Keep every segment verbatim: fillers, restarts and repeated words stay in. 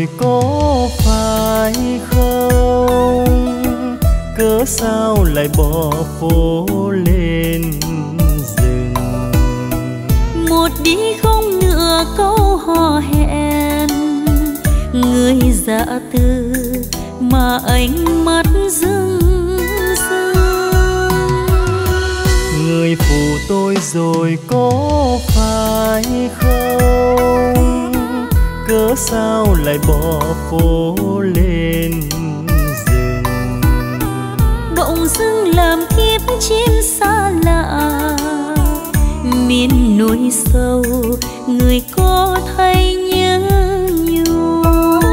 rồi có phải không? Cớ sao lại bỏ phố lên rừng? Một đi không nửa câu hò hẹn, người dã từ mà ánh mắt rưng rưng. Người phụ tôi rồi có phải không? Cớ sao lại bỏ phố lên rừng? Bỗng dưng làm kiếp chim xa lạ, miền núi sâu người có thấy nhớ nhung.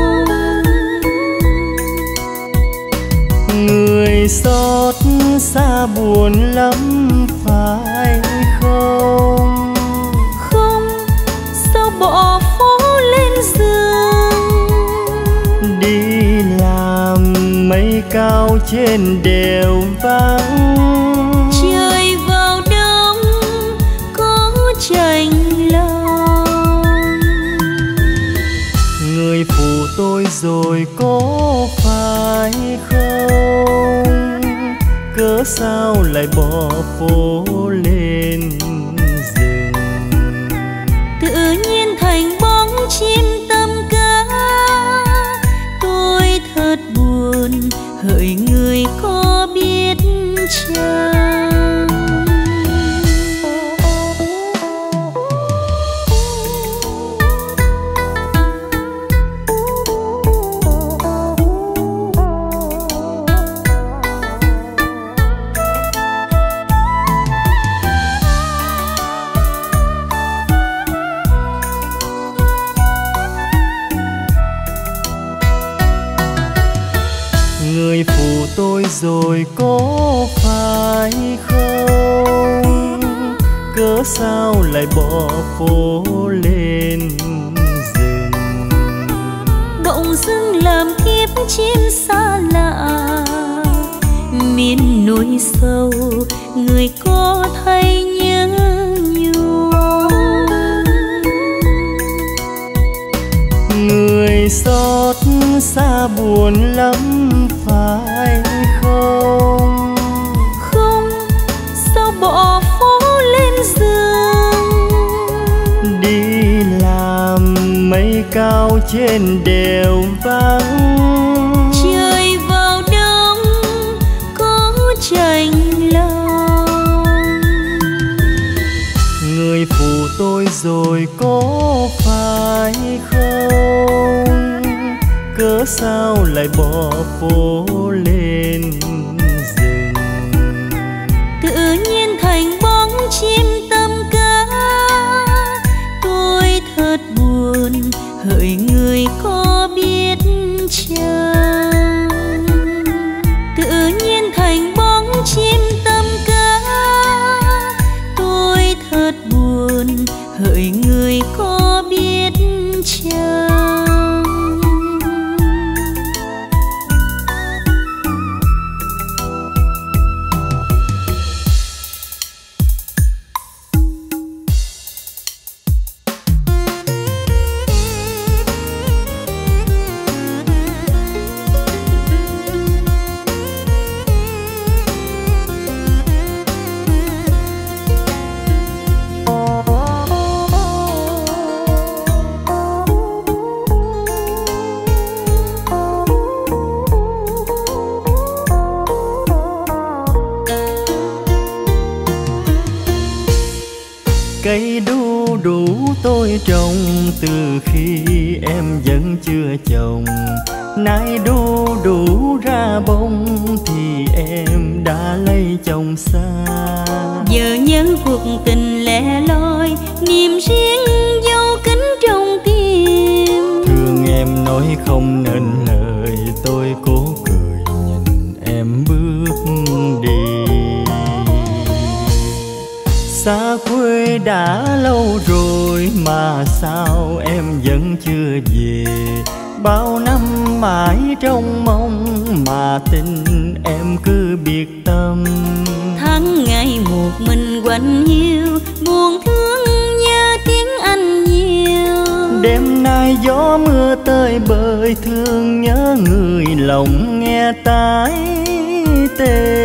Người xót xa buồn lắm phải không? Không, sao bỏ phố lên giường? Đi làm mây cao trên đèo vắng, Trời vào đông có chạnh lòng. người phụ tôi rồi có phải không? Cớ sao lại bỏ phố lên rừng? Tự nhiên thành bóng chim tầm cá, tôi thật buồn hỡi người có biết chăng? Người phụ tôi rồi có phải không? Cớ sao lại bỏ phố lên rừng? Bỗng dưng làm kiếp chim xa lạ, miền núi sâu người có thấy nhớ nhung. Người xót xa buồn lắm phải không? Không, sao bỏ phố lên giường? Đi làm mây cao trên đèo vắng, Trời vào đông có chạnh lòng. người phụ tôi rồi có phải không? Cớ sao lại bỏ phố lên rừng? Tự nhiên thành bóng chim tầm cá, tôi thật buồn hỡi người có biết chăng? Tự nhiên thành bóng chim tầm cá, tôi thật buồn hỡi người có biết chăng? Cây đu đủ tôi trồng từ khi em vẫn chưa chồng. Nay đu đủ ra bông thì em đã lấy chồng xa. Giờ nhớ cuộc tình lẻ loi, niềm riêng dấu kín trong tim. Thương em nói không nên lời, tôi cố cười nhìn em bước đi. Xa quê đã lâu rồi mà sao em vẫn chưa về. Bao năm mãi trông mong mà tình em cứ biệt tâm. Tháng ngày một mình quạnh hiu, buồn thương nhớ tiếng anh nhiều. Đêm nay gió mưa tơi bời, thương nhớ người lòng nghe tái tê.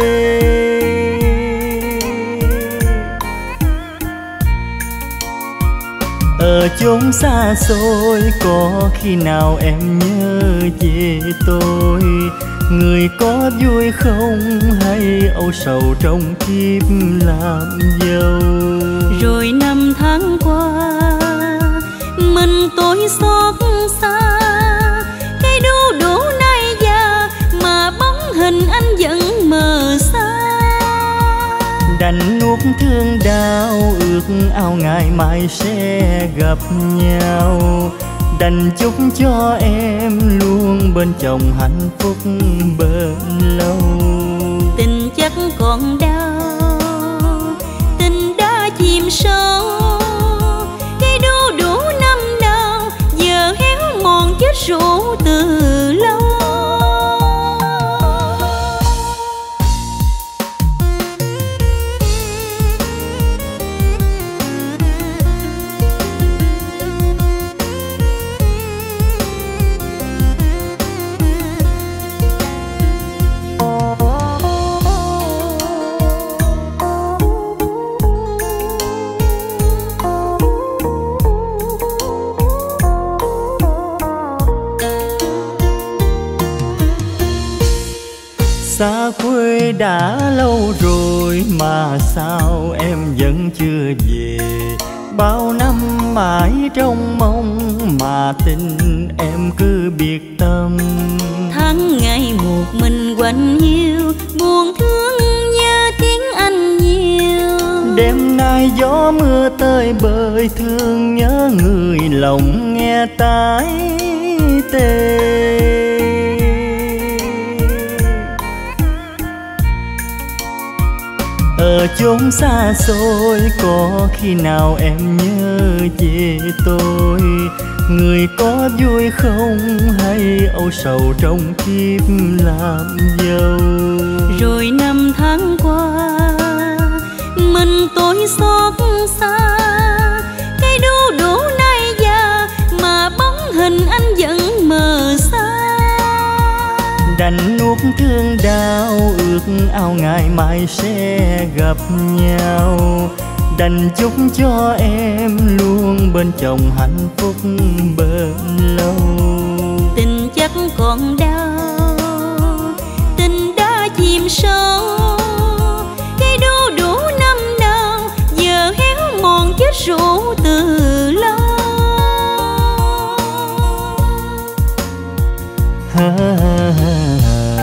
Ở chốn xa xôi có khi nào em nhớ về tôi, người có vui không hay âu sầu trong kiếp làm dâu. Rồi năm tháng qua mình tôi xót xa, cây đu đủ nay già mà bóng hình anh vẫn mờ xa. Đành nuốt thương đau ước ao ngày mai sẽ gặp nhau, đành chúc cho em luôn bên chồng hạnh phúc bền lâu. Tình chắc còn đau, tình đã chìm sâu, cây đu đủ năm nào giờ héo mòn chết rũ từ lâu. Xa quê đã lâu rồi mà sao em vẫn chưa về, bao năm mãi trong mong mà tình em cứ biệt tâm. Tháng ngày một mình quạnh hiu, buồn thương nhớ tiếng anh nhiều. Đêm nay gió mưa tơi bời, thương nhớ người lòng nghe tái tê. Ở chốn xa xôi có khi nào em nhớ về tôi, người có vui không hay âu sầu trong kiếp làm dâu. Rồi năm tháng qua mình tôi xót xa, cây đu đủ nay già mà bóng hình anh vẫn mờ xa. Đành nuốt thương đau ước ao ngày mai sẽ gặp nhau, đành chúc cho em luôn bên chồng hạnh phúc bền lâu. Tình chắc còn đau, tình đã chìm sâu, cây đu đủ năm nào giờ héo mòn chết rũ từ lâu. Ha, ha, ha,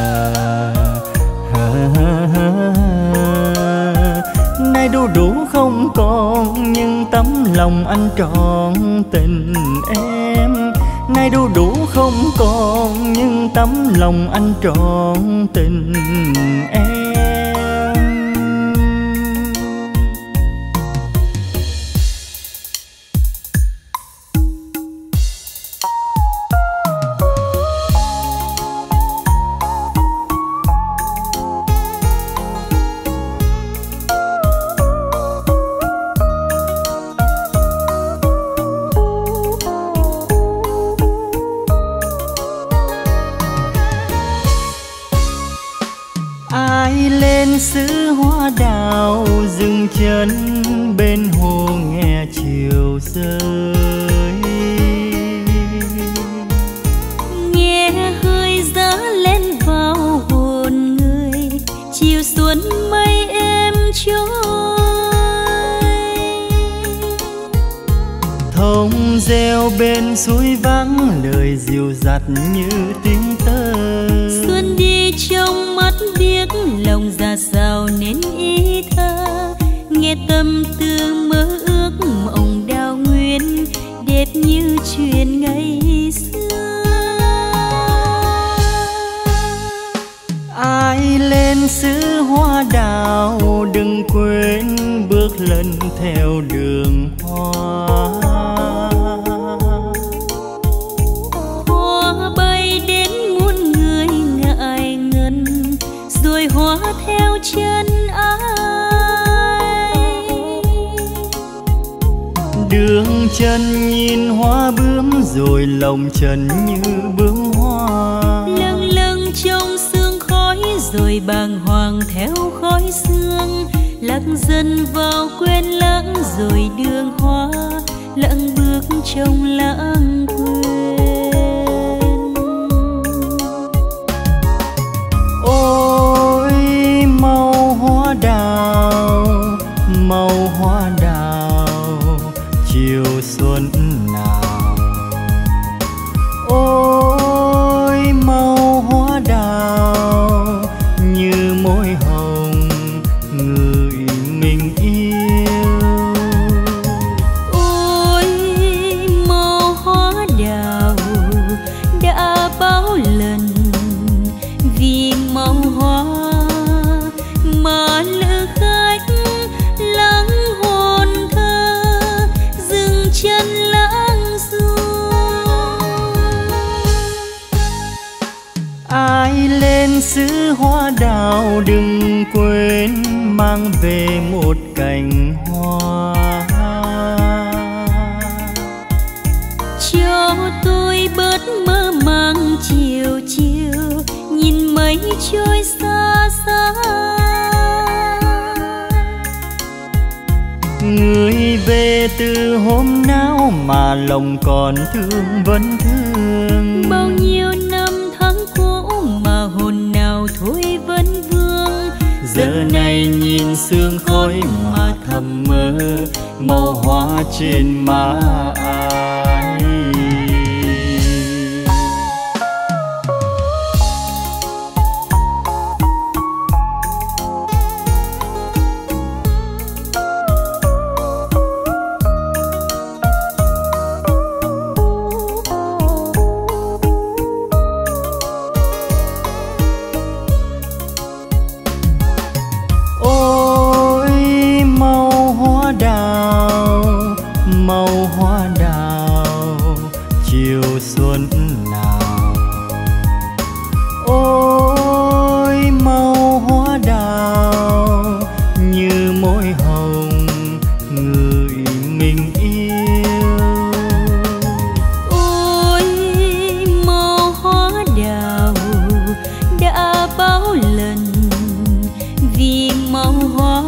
ha, ha, ha. Nay đu đủ không còn nhưng tấm lòng anh trọn tình em. Nay đu đủ không còn nhưng tấm lòng anh trọn tình em. Xứ hoa đào dừng chân bên hồ nghe chiều rơi, nghe hơi gió lên vào hồn người, chiều xuân mây êm trôi. Thông reo bên suối vắng lời dịu dặt như tiếng tơ. Xuân đi trong mắt biếc lòng ra sao nên ý thơ, nghe tâm tư mơ ước mộng đào nguyên đẹp như chuyện ngày xưa. Ai lên xứ hoa đào đừng quên bước lần theo đường hoa. Hoa bay đến muôn người ngại ngần rồi hoa theo chân ai. Đường dừng chân nhìn hoa bướm rồi lòng trần như bướm hoa. Lâng lâng trong sương khói rồi bàng hoàng theo khói sương, lắc dần vào quên lãng rồi đường hoa lặng bước trong lãng quên. Ôi màu hoa đào, màu hoa đào chiều xuân nào. Ôi màu hoa đào như môi hồng người mình yêu. Ôi màu hoa đào đã bao lần vì màu hoa mà lữ khách lắng hồn thơ dừng chân lãng du. Ai lên xứ hoa đào đừng quên mang về một cành hoa. Cho tôi bớt mơ màng chiều chiều nhìn mây trôi xa xa. Người về từ hôm nào mà lòng còn thương vẫn thương. Bao nhiêu năm tháng cũ mà hồn nào thôi vẫn vương. Giờ này nhìn sương khói mà thầm mơ màu hoa trên má ai. Màu hoa đào chiều xuân nào. Ôi màu hoa đào như môi hồng người mình yêu. Ôi màu hoa đào đã bao lần vì màu hoa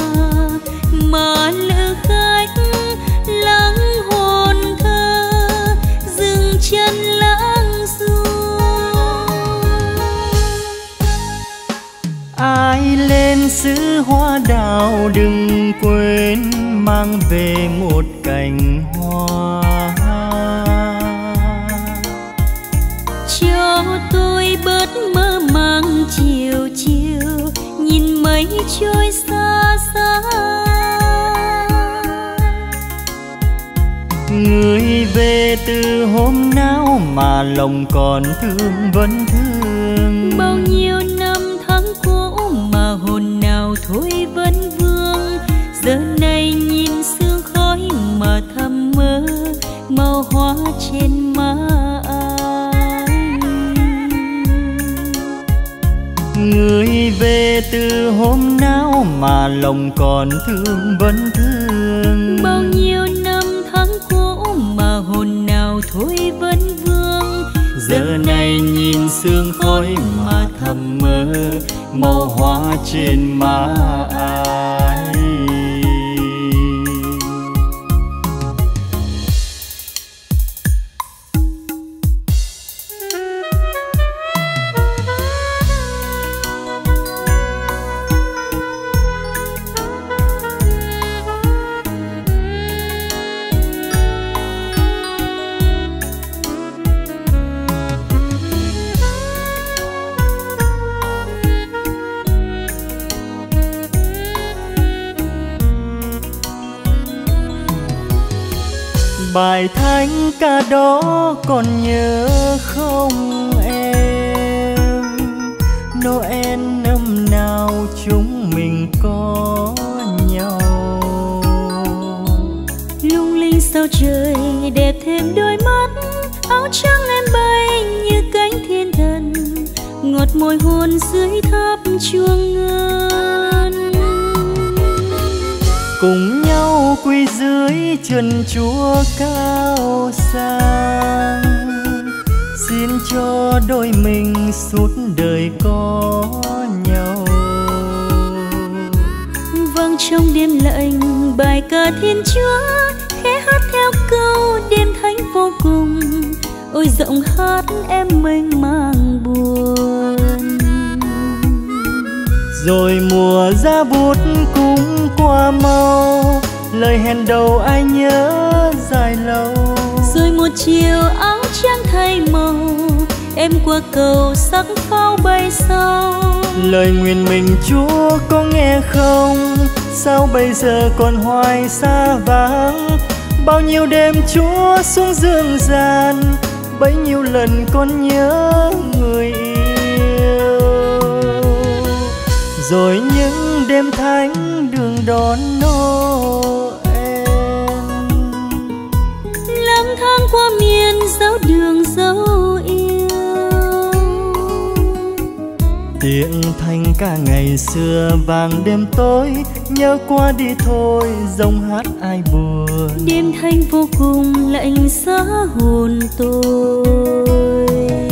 mà lữ khách lắng hồn thơ dừng chân lãng du. Ai lên xứ hoa đào đừng quên mang về một cành hoa. Cho tôi bớt mơ màng chiều chiều nhìn mây trôi xa xa. Người về từ hôm nào mà lòng còn thương vẫn thương. Bao nhiêu năm tháng cũ mà hồn nào thôi vẫn vương. Giờ này nhìn sương khói mà thầm mơ màu hoa trên má ai. Người về từ hôm nào mà lòng còn thương vẫn thương. Bao nhiêu năm tháng cũ mà hồn nào thôi vẫn vương. Giờ này nhìn sương khói mà thầm mơ màu hoa trên má ai. Bài thánh ca đó còn nhớ không em? Noel năm nào chúng mình có nhau. Lung linh sao trời đẹp thêm đôi mắt, áo trắng em bay như cánh thiên thần, ngọt môi hôn dưới tháp chuông ngân. Cùng nhau quy dưới dưới chân Chúa cao sang, xin cho đôi mình suốt đời có nhau. Vang trong đêm lạnh bài ca Thiên Chúa, khẽ hát theo câu đêm thánh vô cùng. Ôi giọng hát em mênh mang buồn. Rồi mùa ra bút cũng qua mau, lời hẹn đầu ai nhớ dài lâu. Rồi một chiều áo trắng thay màu, em qua cầu sắc pháo bay sau. Lời nguyện mình Chúa có nghe không? Sao bây giờ còn hoài xa vắng? Bao nhiêu đêm Chúa xuống dương gian, bấy nhiêu lần con nhớ người yêu. Rồi những đêm thánh đường đón Noel, lang thang qua miền dấu đường dấu yêu. Tiếng thanh ca ngày xưa vang đêm tối, nhớ qua đi thôi giọng hát ai buồn. Đêm thanh vô cùng lạnh giá hồn tôi.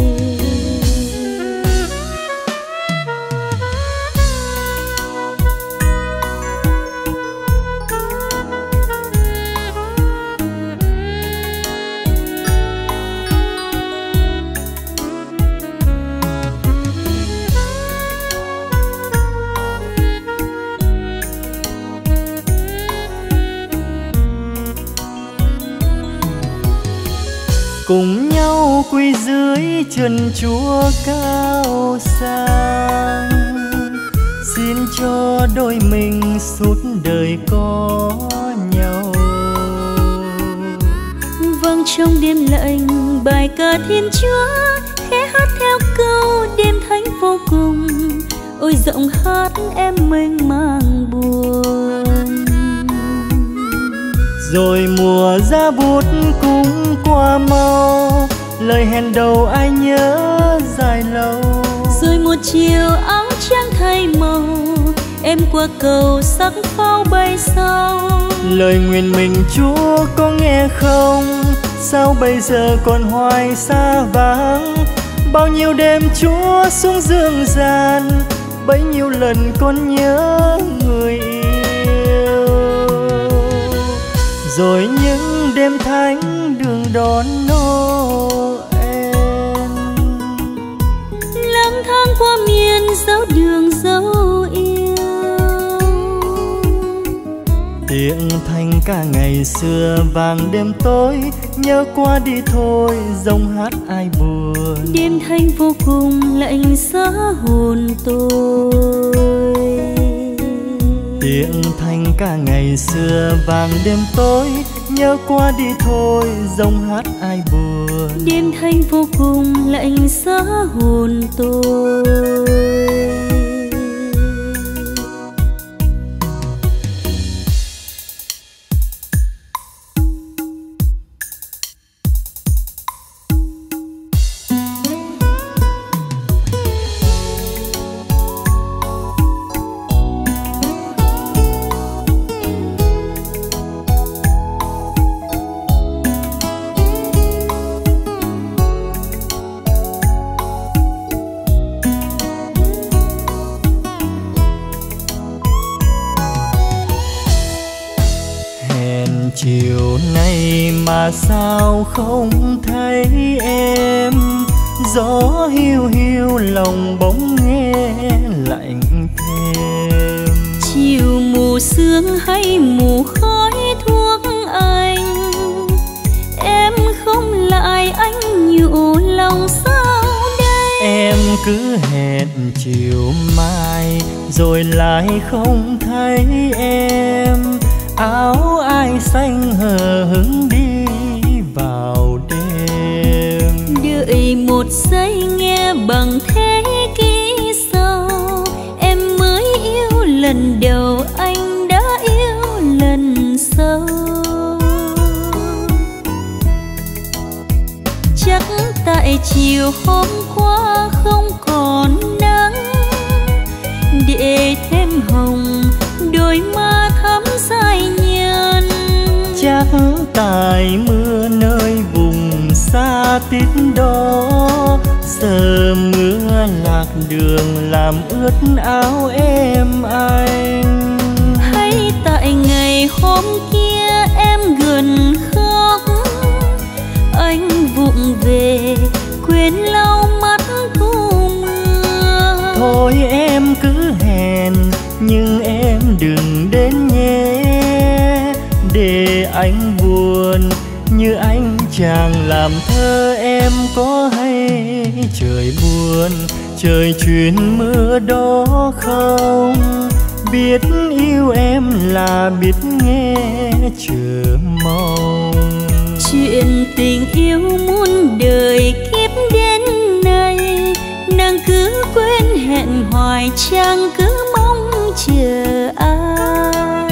Cùng nhau quỳ dưới chân Chúa cao sang, xin cho đôi mình suốt đời có nhau. Vang trong đêm lạnh bài ca Thiên Chúa, khẽ hát theo câu đêm thánh vô cùng. Ôi giọng hát em mênh mang buồn. Rồi mùa ra bút cũng qua mau, lời hẹn đầu ai nhớ dài lâu. Rồi một chiều áo trắng thay màu, em qua cầu sắc pháo bay sau. Lời nguyện mình Chúa có nghe không? Sao bây giờ còn hoài xa vắng? Bao nhiêu đêm Chúa xuống dương gian, bấy nhiêu lần con nhớ người yêu. Rồi những đêm thánh đường đón Noel, lang thang qua miền dấu đường dấu yêu. Tiếng thanh ca ngày xưa vang đêm tối, nhớ qua đi thôi giọng hát ai buồn. Đêm thanh vô cùng lạnh giá hồn tôi. Tiếng thanh ca ngày xưa vang đêm tối, nhớ qua đi thôi giọng hát ai buồn. Đêm thanh vô cùng lạnh giá hồn tôi. Chiều nay mà sao không thấy em, gió hiu hiu lòng bỗng nghe lạnh thêm. Chiều mù sương hay mù khói thuốc anh, em không lại anh nhủ lòng sao đây. Em cứ hẹn chiều mai rồi lại không thấy em, áo ai xanh hờ hững đi vào đêm. Đợi một giây nghe bằng thế ký sâu, em mới yêu lần đầu anh đã yêu lần sau. Chắc tại chiều hôm qua không còn nắng, để thêm hồng đôi má thắm say nhân. Chắc tại mưa nơi vùng xa tít đó, giờ mưa lạc đường làm ướt áo em anh. Hay tại ngày hôm kia em gần khóc, anh vụng về quên lau mắt thu mưa. Thôi em cứ hẹn nhưng em đừng đến nhé, để anh buồn như anh chàng làm thơ. Em có hay trời buồn trời chuyển mưa đó không? Biết yêu em là biết nghe chờ mong. Chuyện tình yêu muôn đời kiếp đến nay, nàng cứ quên hẹn hoài chàng cứ mong chờ ai.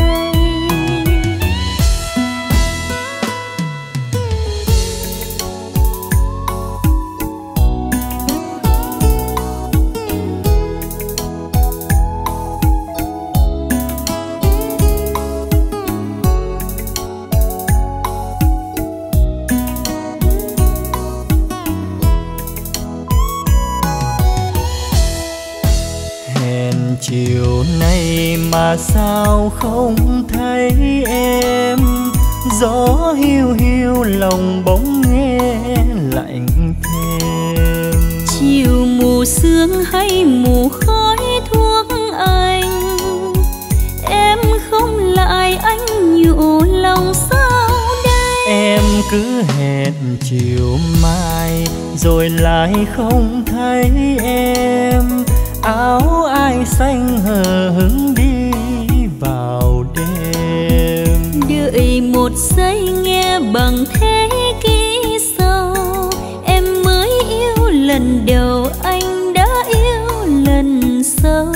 Chiều nay mà sao không thấy em, gió hiu hiu lòng bóng nghe lạnh thêm. Chiều mù sương hay mù khói thuốc anh, em không lại anh nhủ lòng sao đây. Em cứ hẹn chiều mai rồi lại không thấy em, áo ai xanh hờ hững đi vào đêm. Đợi một giây nghe bằng thế ký sâu, em mới yêu lần đầu anh đã yêu lần sau.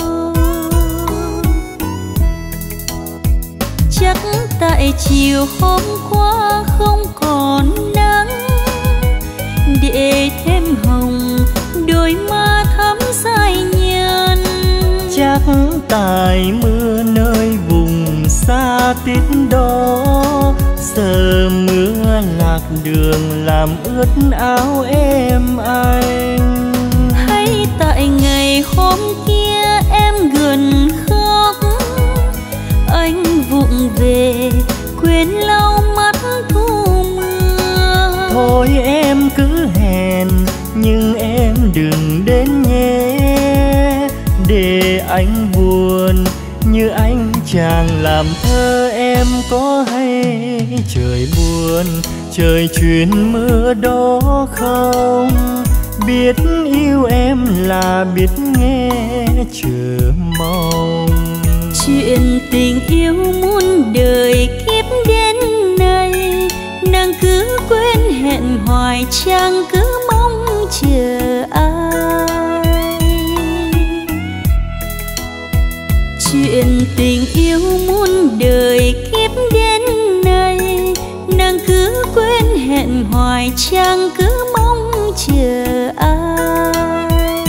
Chắc tại chiều hôm qua không còn nắng, để thêm hồng đôi má thắm dài nhân. Chắc tại mưa nơi vùng xa tít đó, giờ mưa lạc đường làm ướt áo em anh. Hay tại ngày hôm kia em gần khóc, anh vụng về quên lau mắt thu mưa. Thôi em cứ hẹn nhưng em đừng đến nhé, để anh buồn như anh chàng làm thơ. Em có hay trời buồn trời chuyển mưa đó không? Biết yêu em là biết nghe chờ mong. Chuyện tình yêu muôn đời kiếp đến nay, nàng cứ quên hẹn hoài chàng cứ mong chờ ai. Chuyện tình yêu muôn đời kiếp đến nay, nàng cứ quên hẹn hoài chàng cứ mong chờ ai.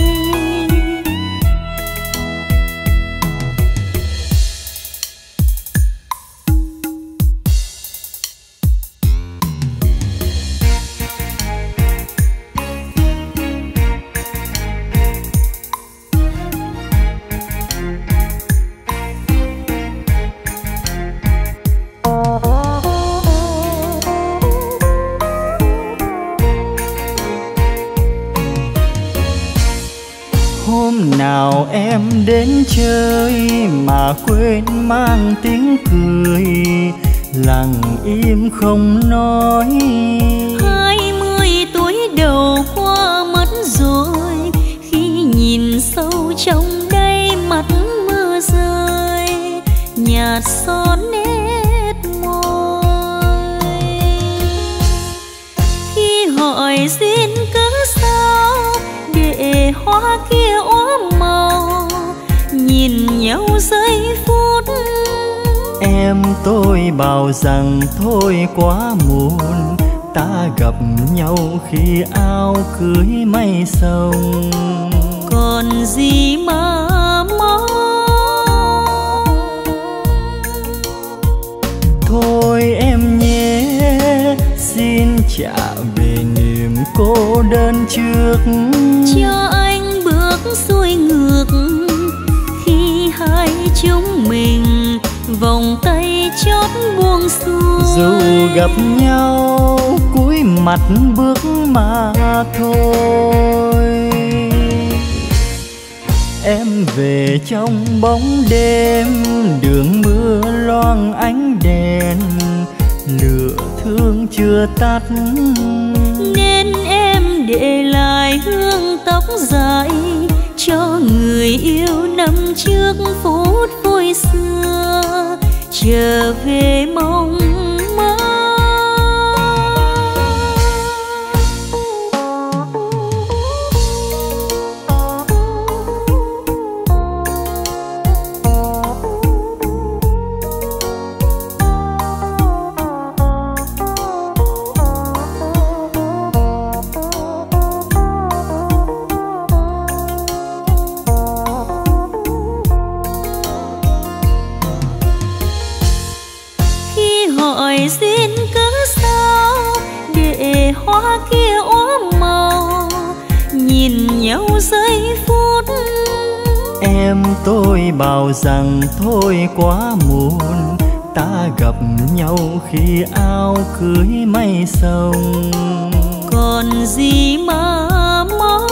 Nào em đến chơi mà quên mang tiếng cười, lặng im không nói. Hai mươi tuổi đầu qua mất rồi, khi nhìn sâu trong đây mắt mưa rơi, nhạt son nét môi. Khi hỏi duyên cớ sao để hoa kia ốm màu, nhìn nhau giây phút. Em tôi bảo rằng thôi quá muộn, ta gặp nhau khi áo cưới mây sông. Còn gì mà mong, thôi em nhé cho anh bước xuôi ngược khi hai chúng mình vòng tay chót buông xuôi. Dù gặp nhau cúi mặt bước mà thôi. Em về trong bóng đêm, đường mưa loang ánh đèn, lửa thương chưa tắt nên em để lại hương tóc dài cho người yêu năm trước phút vui xưa trở về mong mơ. Duyên cớ sao để hoa kia ốm màu nhìn nhau giây phút. Em tôi bảo rằng thôi quá muộn, ta gặp nhau khi áo cưới mây sông. Còn gì mà mong,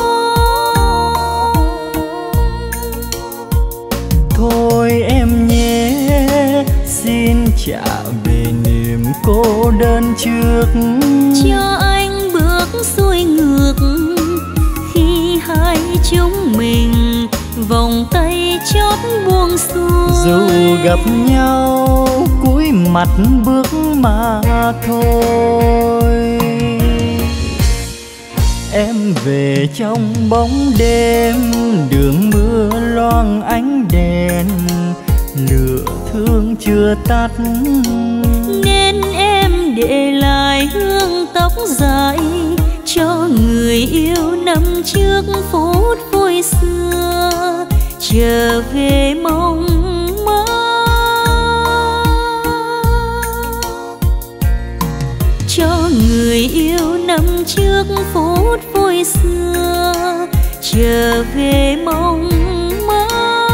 thôi em nhé, xin trả về niềm cô đơn trước. cho anh bước xuôi ngược khi hai chúng mình vòng tay chót buông xuôi. Dù gặp nhau cúi mặt bước mà thôi. Em về trong bóng đêm, đường mưa loang ánh đèn, lửa thương chưa tắt nên em để lại hương tóc dài cho người yêu năm trước phút vui xưa trở về mong mơ. Cho người yêu năm trước phút vui xưa trở về mong mơ.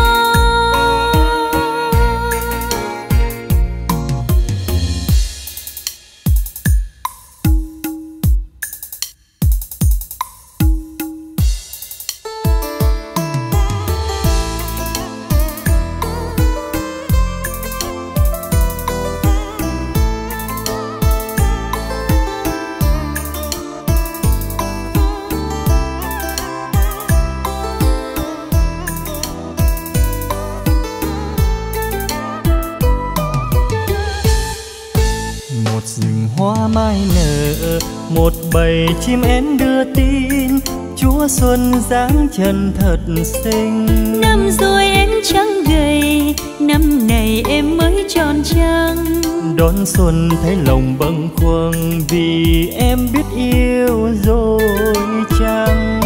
Hoa mai nở, một bầy chim én đưa tin, Chúa xuân dáng chân thật xinh. Năm rồi em trắng gầy, năm này em mới tròn trăng. Đón xuân thấy lòng bâng khuâng, vì em biết yêu rồi chăng.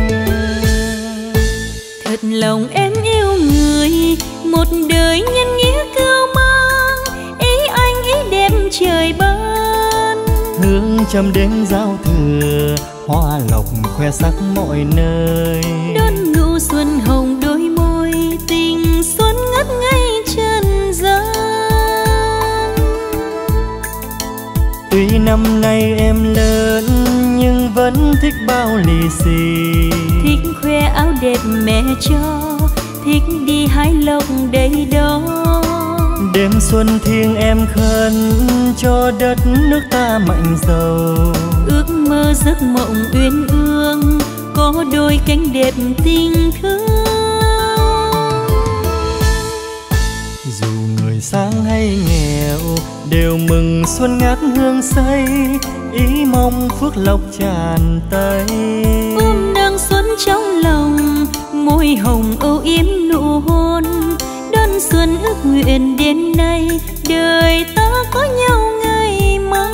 Thật lòng em yêu người, một đời nhân nghĩa cưu mang, ý anh ý đẹp trời ban. Hương trăm đêm giao thừa, hoa lộc khoe sắc mọi nơi. Đón nụ xuân hồng đôi môi, tình xuân ngất ngây trần gian. Tuy năm nay em lớn nhưng vẫn thích bao lì xì, thích khoe áo đẹp mẹ cho, thích đi hái lộc đầy đó. Đêm xuân thiêng em khấn cho đất nước ta mạnh giàu. Ước mơ giấc mộng uyên ương, có đôi cánh đẹp tình thương. Dù người sang hay nghèo đều mừng xuân ngát hương say, ý mong phước lộc tràn tay. Ôm nắng xuân trong lòng, môi hồng âu yếm nụ hôn. Đón xuân ước nguyện đêm nay, đời ta có nhau ngày mai.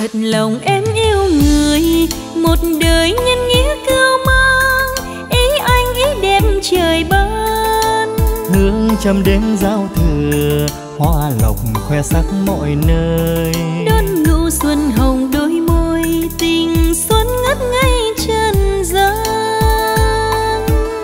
thật lòng em yêu người, một đời nhân nghĩa cưu mang, ý anh ý đẹp trời ban. Hương trăm đêm giao thừa, hoa lộc khoe sắc mọi nơi. Đón nụ xuân hồng đôi môi, tình xuân ngất ngây trần gian.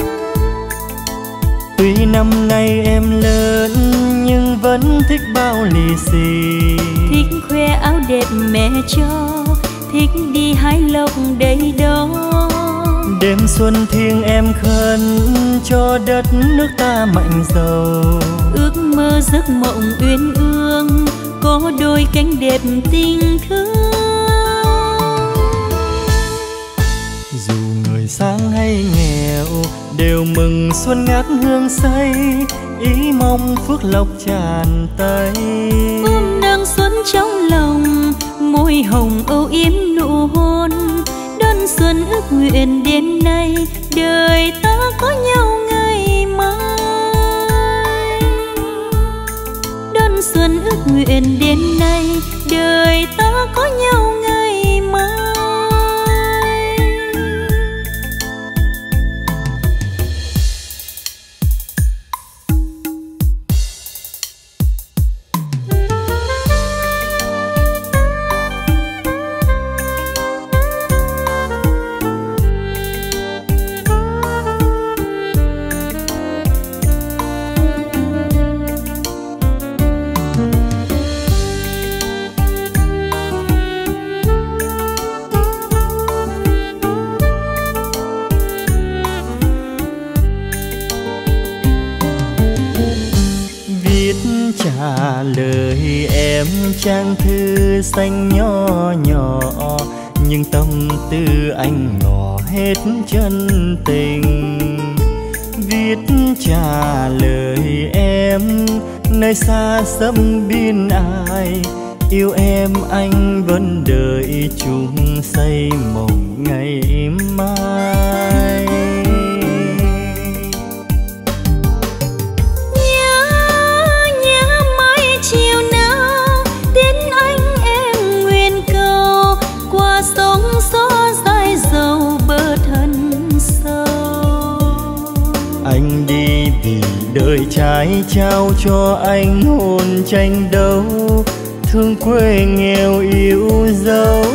Tuy năm nay em lớn nhưng vẫn thích bao lì xì, thích khoe áo đẹp mẹ cho, thích đi hái lộc đầy đó. Đêm xuân thiêng em khấn cho đất nước ta mạnh giàu, ước mơ giấc mộng uyên ương có đôi cánh đẹp tình thương. Dù người sang hay nghèo đều mừng xuân ngát hương say, ý mong phước lộc tràn tay. Ôm nắng xuân trong lòng, môi hồng âu yếm nụ hôn, đón xuân ước nguyện đêm nay đời ta có nhau ngày mai. Đón xuân ước nguyện đêm nay đời ta có nhau ngày mai. Trả lời em trang thư xanh nho nhỏ, nhưng tâm tư anh ngỏ hết chân tình. Viết trả lời em nơi xa xăm biên ai, yêu em anh vẫn đợi chung xây mộng ngày mai. Anh đi vì đời trái trao cho anh hồn tranh đấu, thương quê nghèo yêu dấu.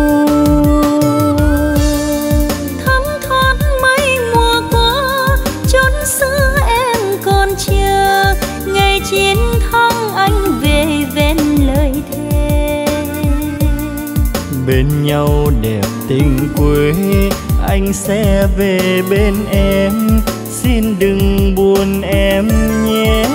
Thấm thoát mấy mùa qua, chốn xưa em còn chờ, ngày chiến thắng anh về ven lời thề. Bên nhau đẹp tình quê, anh sẽ về bên em, xin đừng buồn em nhé.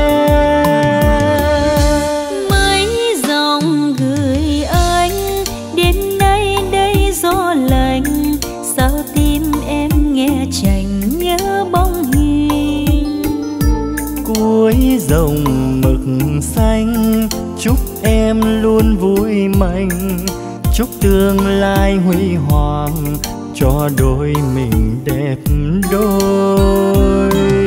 Mấy dòng gửi anh đêm nay đây gió lạnh, sao tim em nghe chành nhớ bóng hình. Cuối dòng mực xanh chúc em luôn vui mạnh, chúc tương lai huy hoàng cho đôi mình đẹp đôi.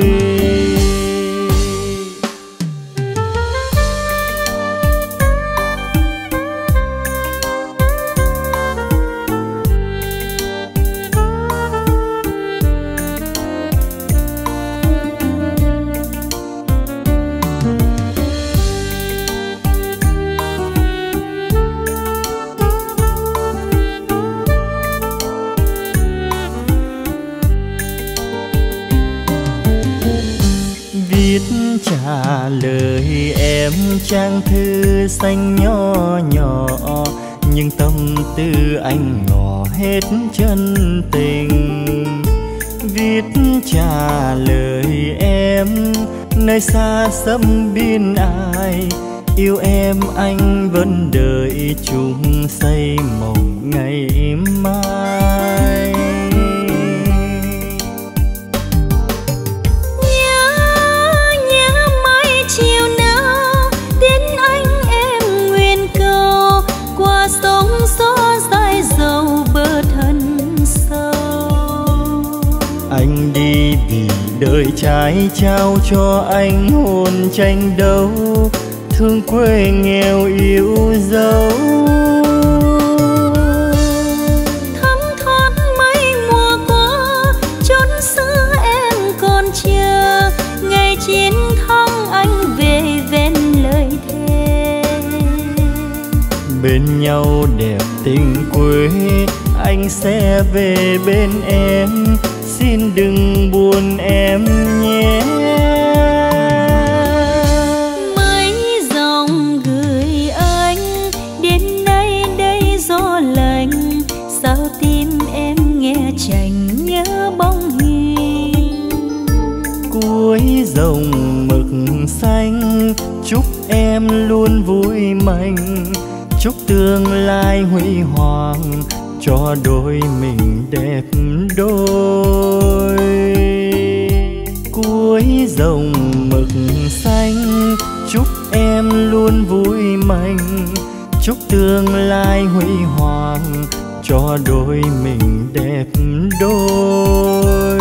Trả lời em trang thư xanh nho nhỏ, nhưng tâm tư anh ngỏ hết chân tình. Viết trả lời em nơi xa xăm biên ai, yêu em anh vẫn đợi chung xây mộng ngày mai. Sóng gió dài dầu bờ thân sâu, anh đi vì đời trái trao cho anh hồn tranh đấu, thương quê nghèo yêu dấu. bên nhau đẹp tình quê. Anh sẽ về bên em, xin đừng buồn em nhé. Mấy dòng gửi anh đến nay đây gió lạnh, sao tim em nghe chành nhớ bóng hình. Cuối dòng mực xanh chúc em luôn vui mạnh, chúc tương lai huy hoàng cho đôi mình đẹp đôi. Cuối dòng mực xanh chúc em luôn vui mạnh, chúc tương lai huy hoàng cho đôi mình đẹp đôi.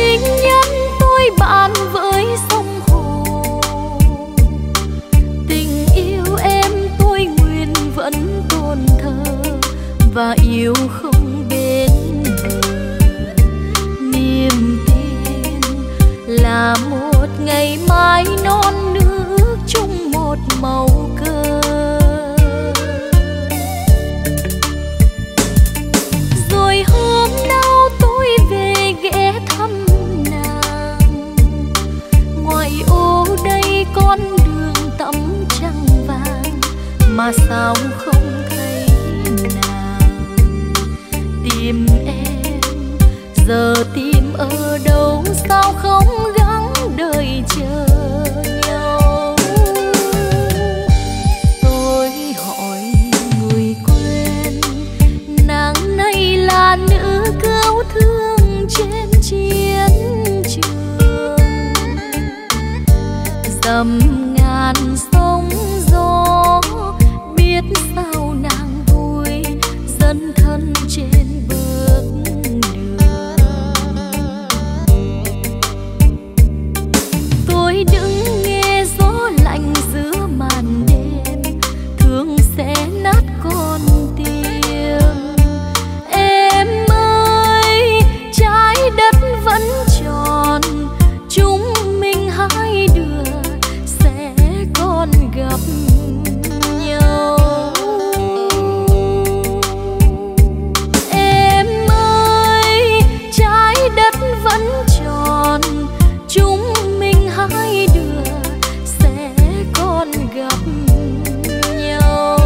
sinh nhật tôi bạn với sông hồ, tình yêu em tôi nguyện vẫn tôn thờ và yêu không đến bờ. Niềm tin là một ngày mai non nước chung một màu cờ. Rồi hôm nào tôi về ghé thăm nàng, ngoài ô đây con đường tắm trăng vàng mà sao không thấy nàng. Tìm em giờ tìm ở đâu, sao không gắng đợi chờ nhau. Tôi hỏi người quen, nàng này là nữ cứu thương trên chiến trường. Dầm ngàn sóng gió biết sao nàng vui, dấn thân trên bước đường. Tôi đứng nghe gió lạnh giữa màn đêm, thương sẽ nát con tim. Em ơi, trái đất vẫn tròn, chúng mình hai đứa sẽ còn gặp nhau. Em ơi, trái đất vẫn tròn, chúng mình hai đứa sẽ còn gặp nhau.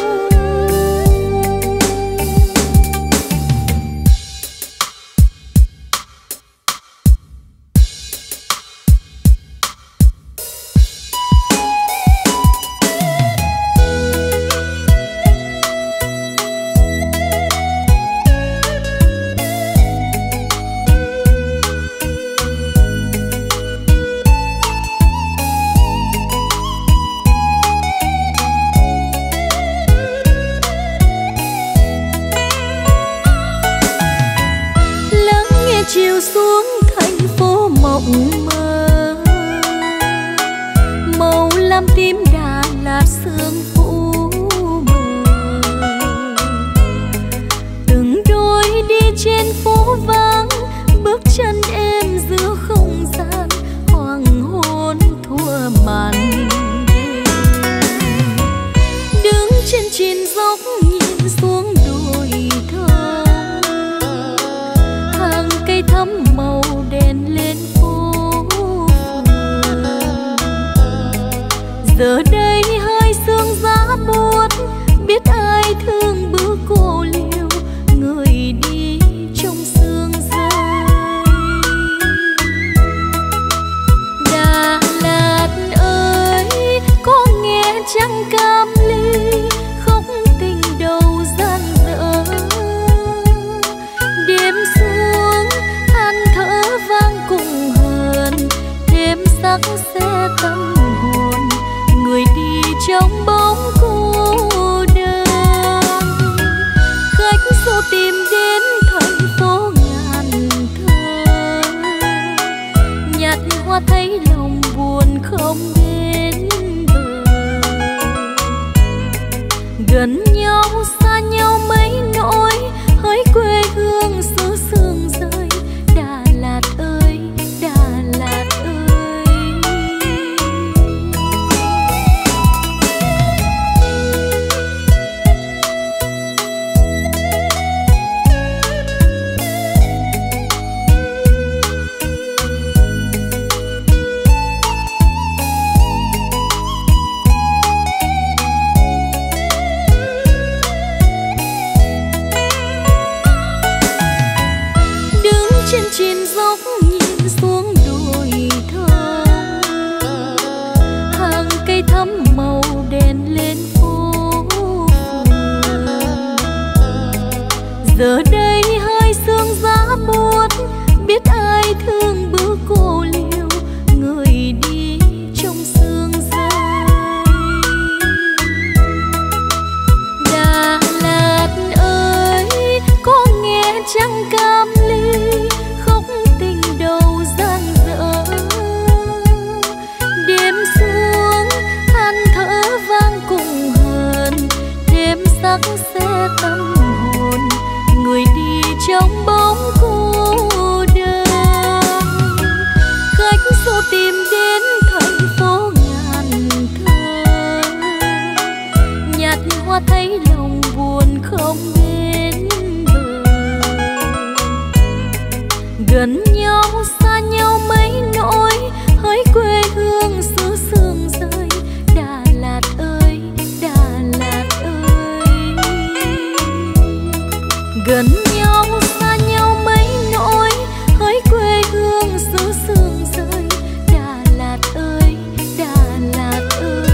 Chiều xuống thành phố mộng mơ, màu lam tím Đà Lạt sương phủ mờ. Từng đôi đi trên phố vắng, bước chân em giữa không gian hoàng hôn thua màn đêm. Đứng trên chín dốc nhìn xuống đồi thơm, hàng cây thắm màu đèn lên phố phường. Giờ đây hơi sương giá buốt, biết ai thương bước cô liêu, người đi trong sương rơi. Đà Lạt ơi, có nghe trăng cam ly, khóc tình đầu gian dở. Đêm xuống than thở vang cùng hờn, thêm sắc xe tâm hồn, người đi trong bóng cô đơn. Khách du tìm đến thành phố ngàn thơ, nhạt hoa thấy lòng buồn không đến bờ. Gần nhau xa nhau mấy nỗi, hỡi quê hương xứ sương rơi. Đà Lạt ơi, Đà Lạt ơi. Trên chín dốc nhìn xuống đồi thơm, hàng cây thắm màu đèn lên phố phường. Giờ đây hơi sương giá buốt, biết ai thương bước cô liêu, người đi trong sương rơi. Đà Lạt ơi, có nghe trăng cam ly, khóc tình đầu nhau xa nhau mấy nỗi, hỡi quê hương xứ sương rơi Đà Lạt ơi, Đà Lạt ơi. Gần nhau xa nhau mấy nỗi, hỡi quê hương xứ sương rơi Đà Lạt ơi, Đà Lạt ơi.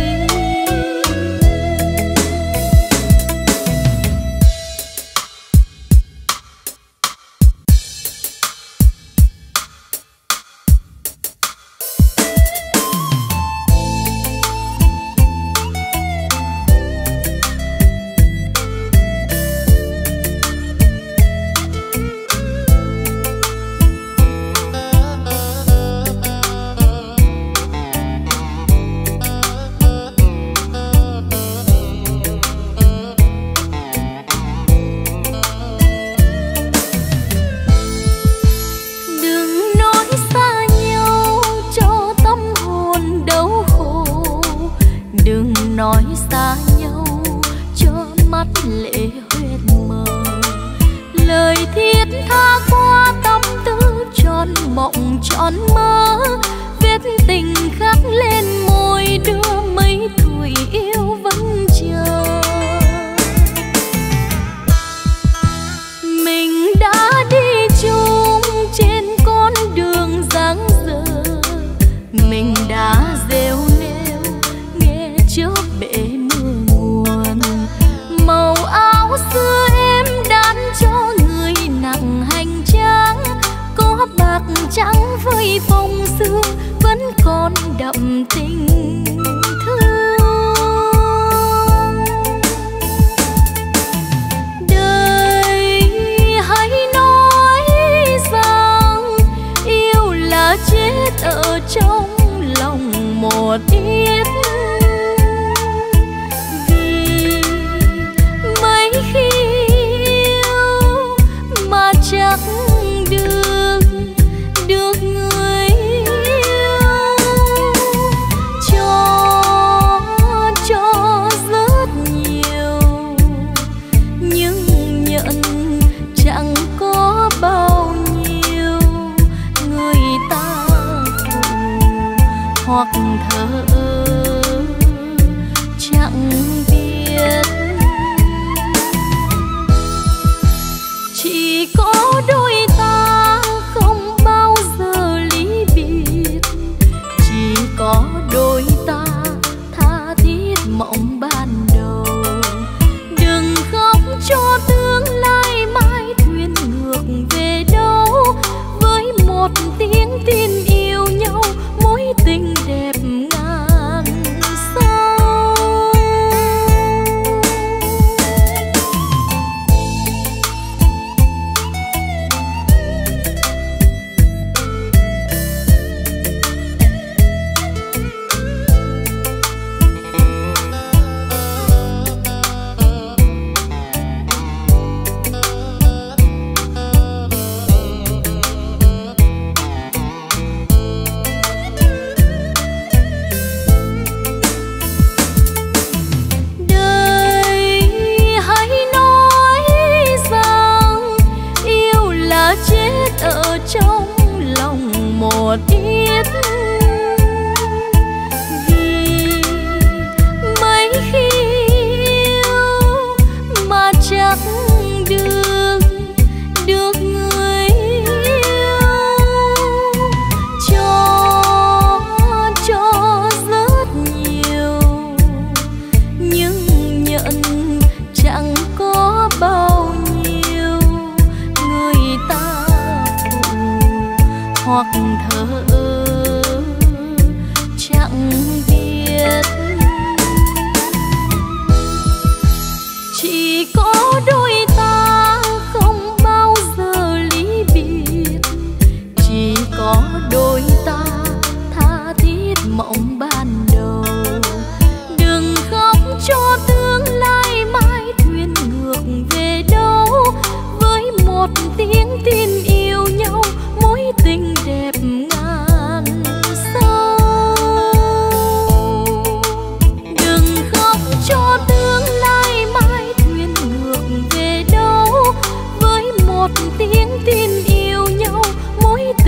Nói xa nhau cho mắt lệ huyết mờ, lời thiết tha qua tâm tư tròn mộng tròn mơ, vết tình khắc lên môi đưa mấy tuổi yêu vẫn chờ. Mình đã đi chung trên con đường dang dở, mình đã rêu chớp bể mưa nguồn, màu áo xưa em đan cho người nặng hành trang, có bạc trắng với phong sương vẫn còn đậm tình thương. Đời hãy nói rằng yêu là chết ở trong lòng một ít, chắc được được người yêu, cho cho rất nhiều nhưng nhận chẳng có bao nhiêu, người ta phụ hoặc thờ ơ chẳng biết. Chỉ có đôi ta không bao giờ ly biệt, chỉ có đôi ta tha thiết mộng ban đầu. Đừng khóc cho tương lai mai thuyền ngược về đâu, với một tiếng tin yêu nhau mối tình đẹp ngàn sao. Ở trong lòng một ít, vì mấy khi yêu mà chắc được được người yêu, cho cho rất nhiều nhưng nhận chẳng có bao nhiêu, người ta hoặc thờ ơ chẳng biết. Chỉ có đôi ta không bao giờ ly biệt, chỉ có đôi ta tha thiết mộng ban đầu. Đừng khóc cho tương lai mai thuyền ngược về đâu, với một tiếng tin yêu nhau mối tình đẹp ngàn sao. Đừng khóc cho tương lai mai thuyền ngược về đâu, với một tiếng tin yêu nhau mối tình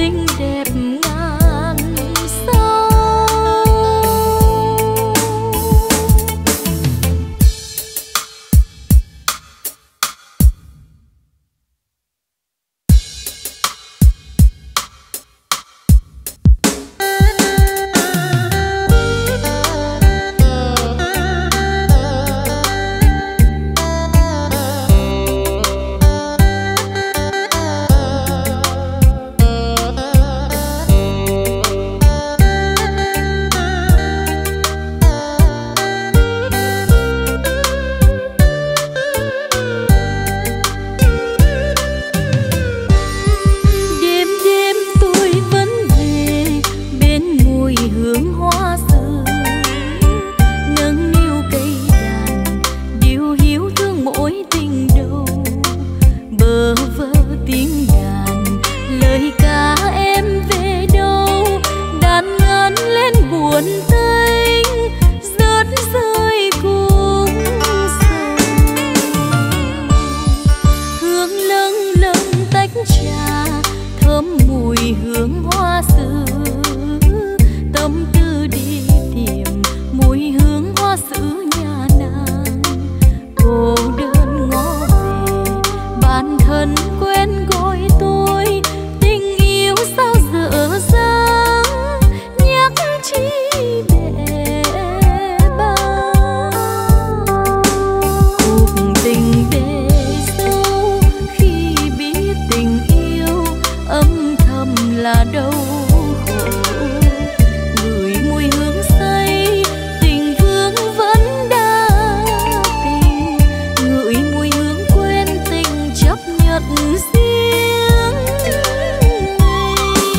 Ngửi mùi hương say tình vương vẫn đa tình, ngửi mùi hương quên tình chấp nhận riêng mình.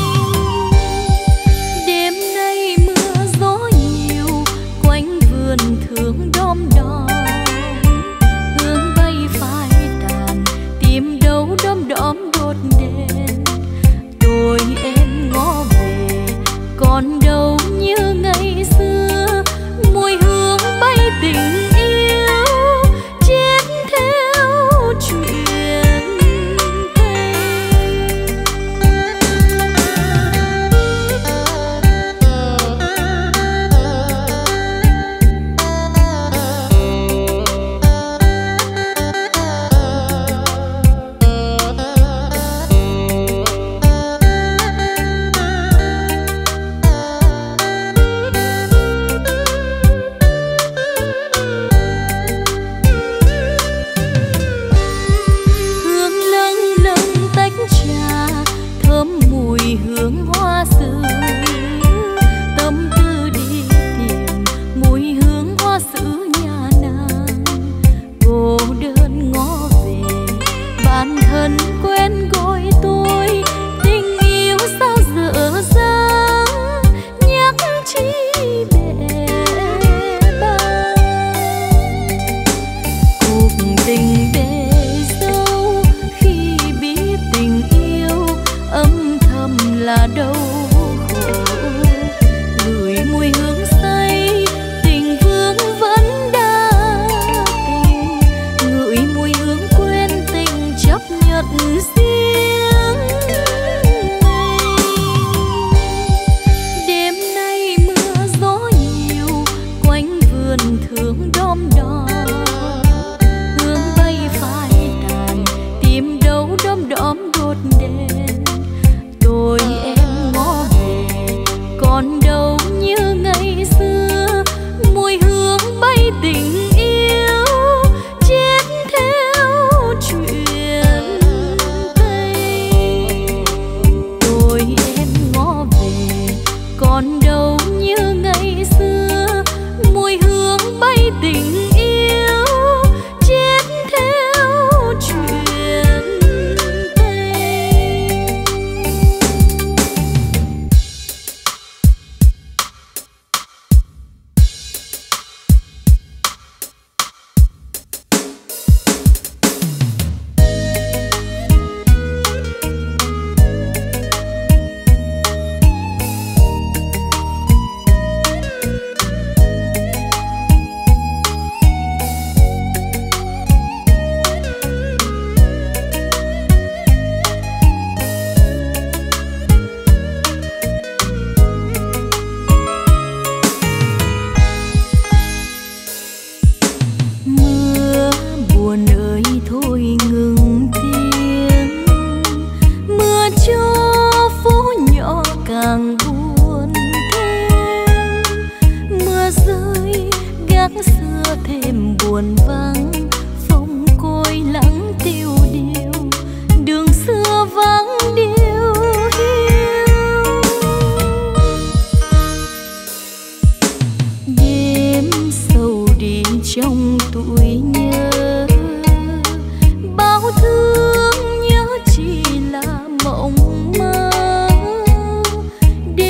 Đêm nay mưa gió nhiều quanh vườn thương đom đóm, hương bay phai tàn tìm đâu đom đóm đốt đèn. Tôi em ngó về còn đâu như ngày xưa, mùi hương bay tình yêu chết theo chuyện thề. Hương lâng lâng tách trà thơm mùi hương hoa sứ, tâm tư đi tìm mùi hương hoa sứ nhà nàng. Cô đơn ngó về bản thân quen gọi tôi, tình yêu sao dở dang nhắc chi bể bang. Cuộc tình bể dâu khi biết tình yêu âm thầm là đau khổ. Ngửi mùi hương say tình vương vẫn đa tình, ngửi mùi hương quên tình chấp nhận riêng mình. Đêm nay mưa gió nhiều quanh vườn thương đom đóm, hương bay phai tàn tìm đâu đom đóm đốt đèn. Tôi em ngó về còn đâu như ngày xưa, mùi hương bay tình yêu chết theo chuyện tình. Tôi em ngó về còn đâu như ngày xưa, mùi hương bay tình yêu chết theo chuyện tình. Mưa buồn ơi thôi ngừng tiếng, mưa cho phố nhỏ càng buồn thêm. Mưa rơi gác xưa thêm buồn vắng, phong côi lắng tiêu điều đường xưa vắng điêu hiu. Đêm sâu đi trong tuổi nhớ, bao thương nhớ chỉ là mộng mơ.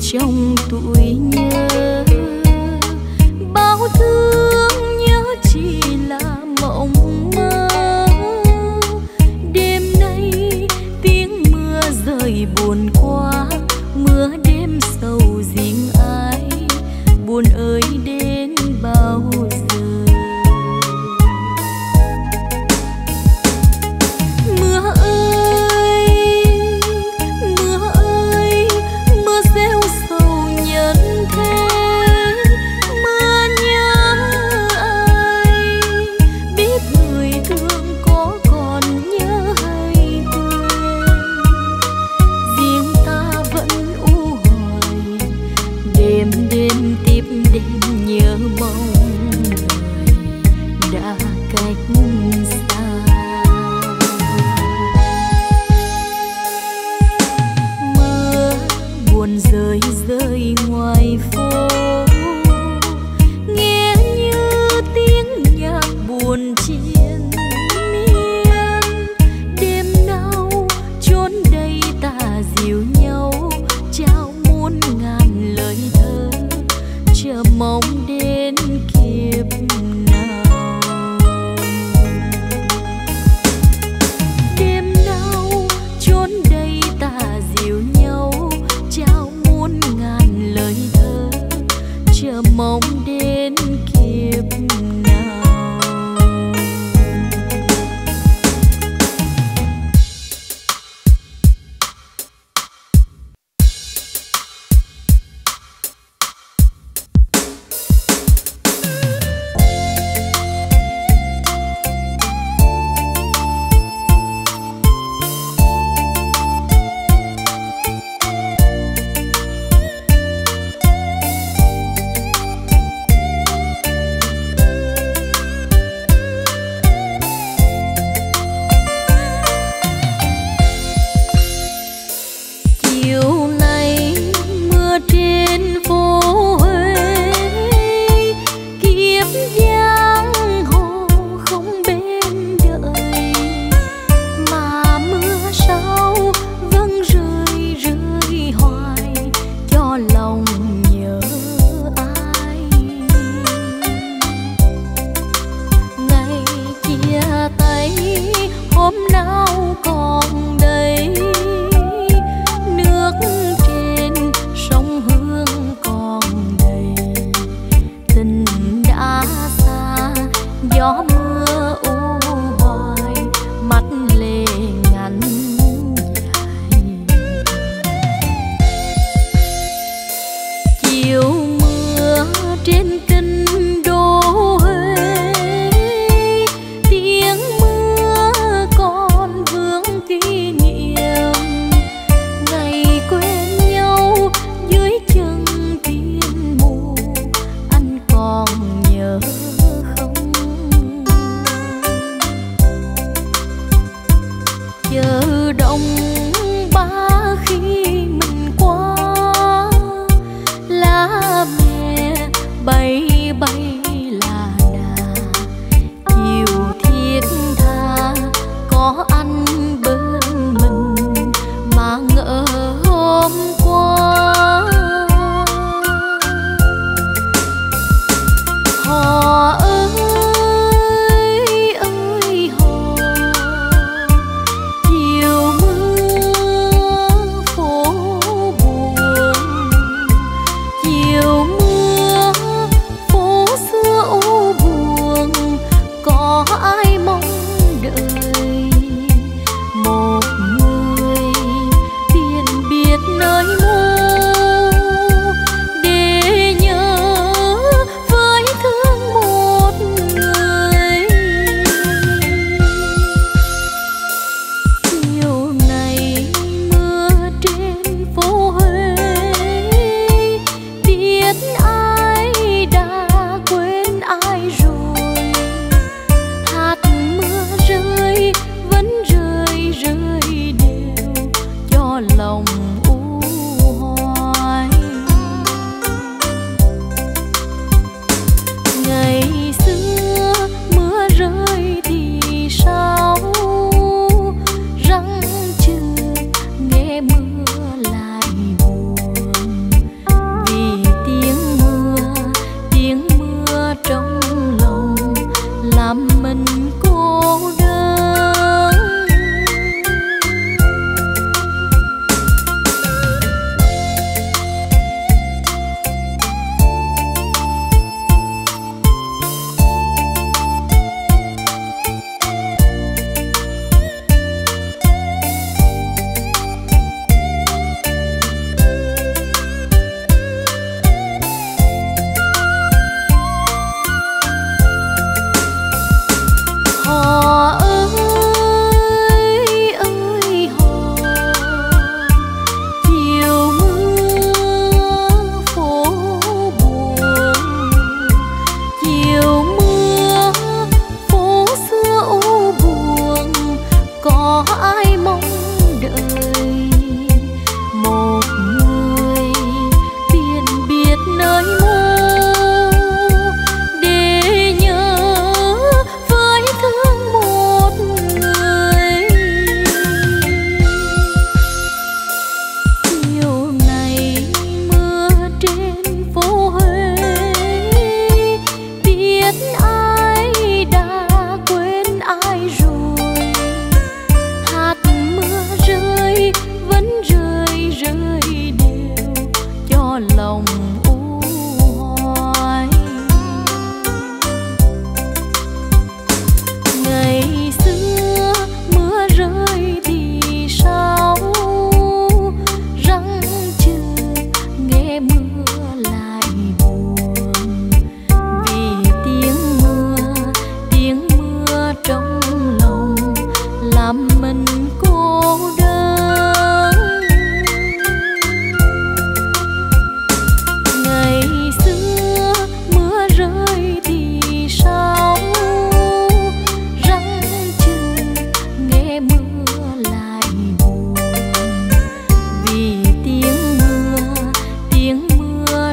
trong tuổi nhớ. Bao thương nhớ chỉ là mộng mơ. Đêm nay tiếng mưa rơi buồn quá, mưa đêm sầu riêng ai, buồn ơi đến bao giờ. Mưa ơi, mưa ơi, mưa rêu sầu nhân thế. Mưa nhớ ai, biết người thương có còn nhớ hay quên. Riêng ta vẫn u hoài, đêm đêm tiếp đêm nhớ mong người đã cách xa. Mưa buồn rơi rơi ngoài phố, nghe như tiếng nhạc buồn triền miên. Đêm nào chốn đây ta dìu nhau, trao muôn ngàn lời thơ, chờ mong đến kiếp nào. Đêm nào chốn đây ta dìu nhau, trao muôn ngàn lời thơ, chờ mong đến kiếp nào. Chiều nay mưa trên phố Huế, kiếp giang hồ không bên đợi, mà mưa sao vẫn rơi rơi hoài, cho lòng nhớ ai. Ngày chia tay hôm nào còn đây, nước trên sông Hương còn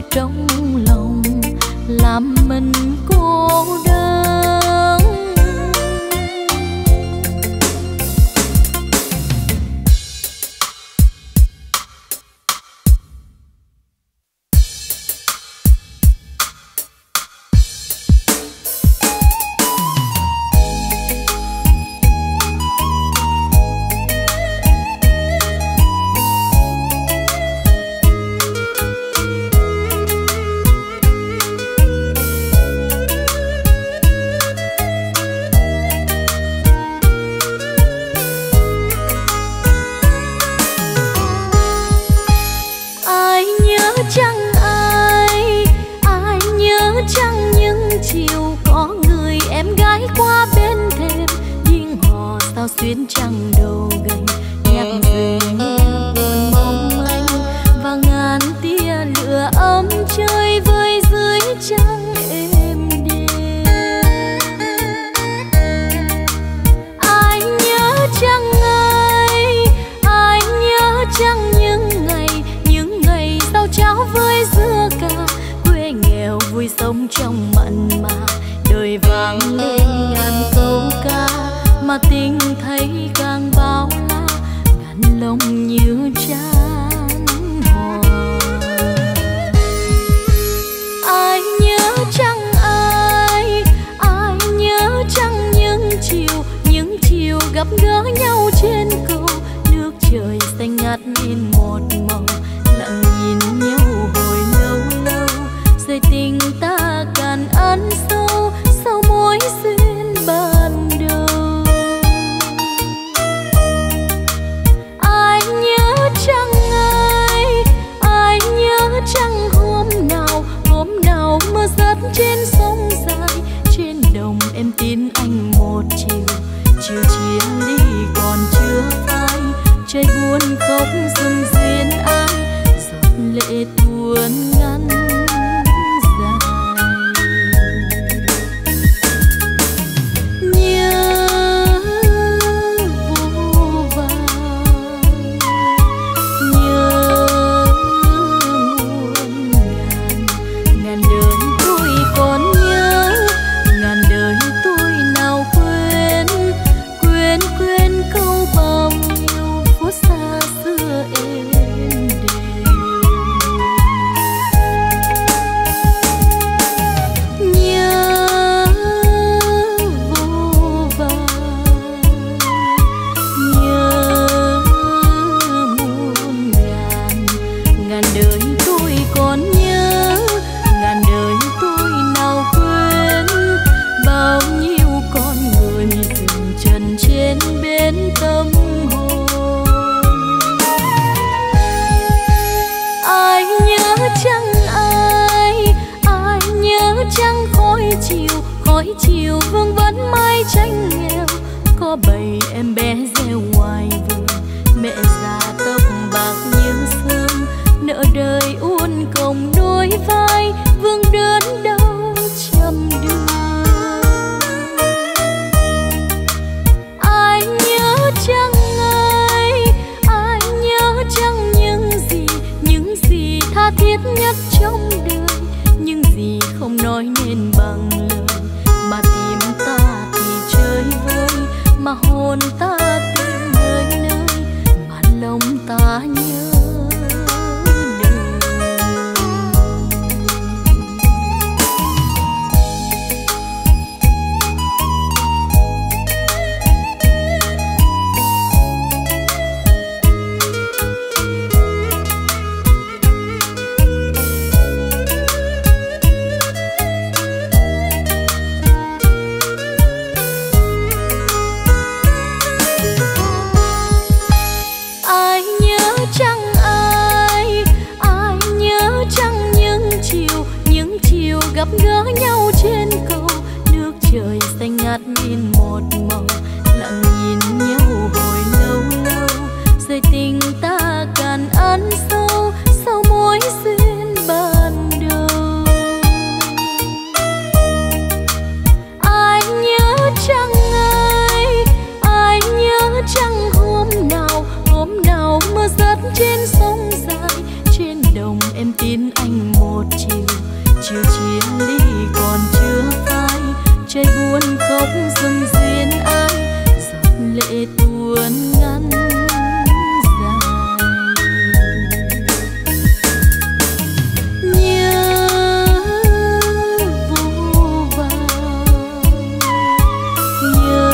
trong lòng làm mình cô đơn. Xuyến trăng đầu gành nhạc về nghe buồn mong manh và ngàn tia lửa ấm chơi vơi dưới trăng êm đềm. Ai nhớ trăng ai, ai nhớ trăng những ngày, những ngày rau cháo với dưa cà, quê nghèo vui sống trong mặn mà, đời vang lên ngàn câu ca mà tình thấy càng bao la, ngàn lòng như chan hòa. Ai nhớ chăng ai, ai nhớ chăng những chiều, những chiều gặp gỡ nhau trên cầu, nước trời xanh ngắt nhìn một màu, lặng nhìn nhau hồi lâu lâu, rồi tình ta càng ẩn sâu sau mối duyên ban đầu. Trăng hôm nào, hôm nào mưa rớt trên sông dài, trên đồng em tin anh một chiều, chiều chia ly còn chưa phai, trời buồn khóc dừng duyên ai, giọt lệ tuôn ngăn dài. Nhớ vô vàn, nhớ khói chiều vương vấn mái tranh nghèo, có bầy em bé reo ngoài vườn, mẹ già tóc bạc như sương, nợ đời uốn cong đôi vai, vương đớn đau trăm đường. Ai nhớ chăng ai, ai nhớ chăng những gì, những gì tha thiết nhất trong đời, những gì không nói nên bằng lời, mà tìm ta thì chơi vơi, mà hồn ta tìm nơi nơi, mà lòng ta nhớ đời. một chiều, chiều chia ly còn chưa phai, trời buồn khóc dâng duyên ai, giọt lệ tuôn ngăn dài. Nhớ vô vàn, nhớ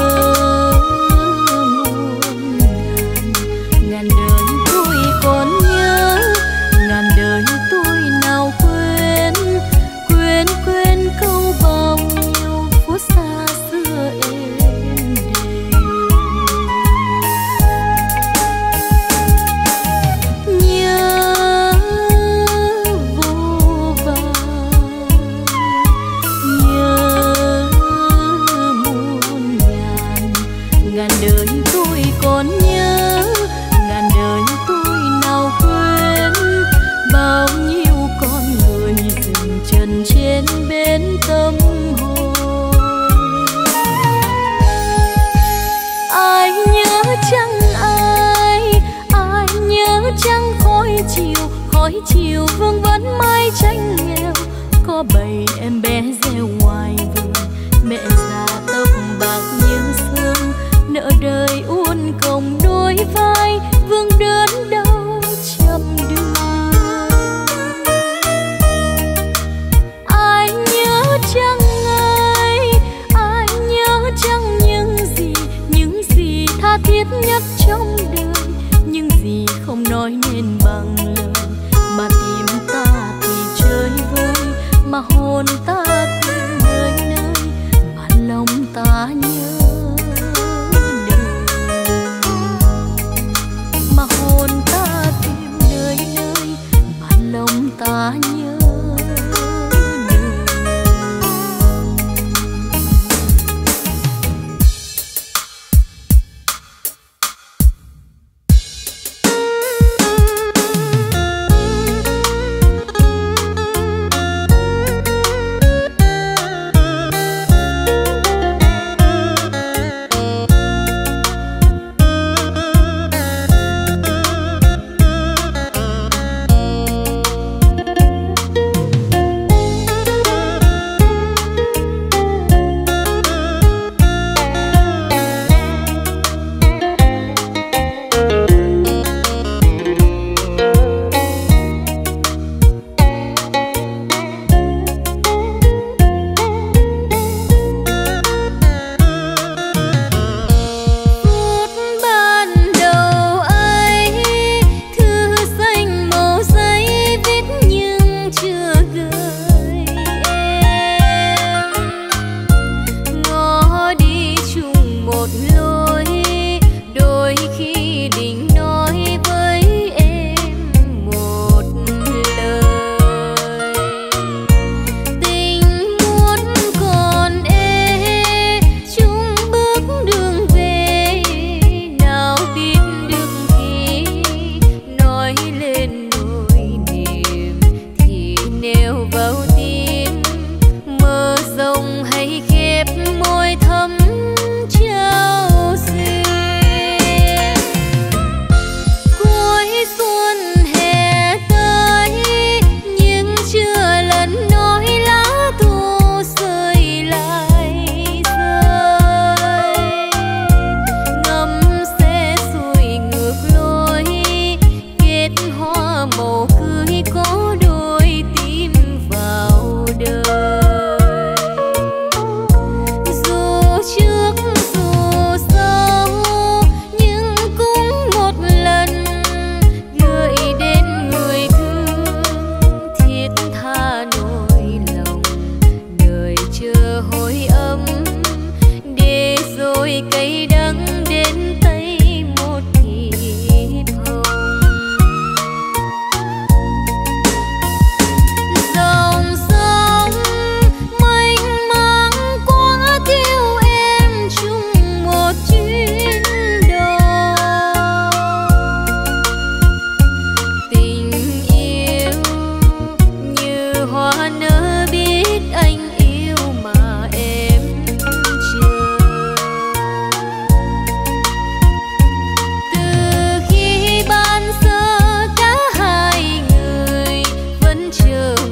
muôn ngàn, ngàn đời tôi còn nhớ, ngàn đời tôi nào quên, quên quên câu bao nhiêu phút xa xưa êm đềm.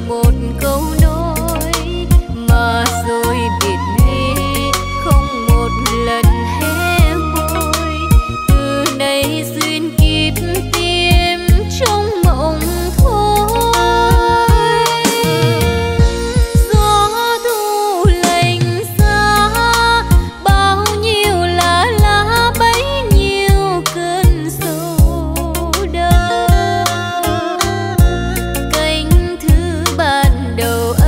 một câu nói mà rồi biệt ly, không một lần hé môi. Từ nay duyên kiếp tìm trong mộng thôi. Gió thu lạnh xa, bao nhiêu lá lá bấy nhiêu cơn sầu đau. Cánh thư ban đầu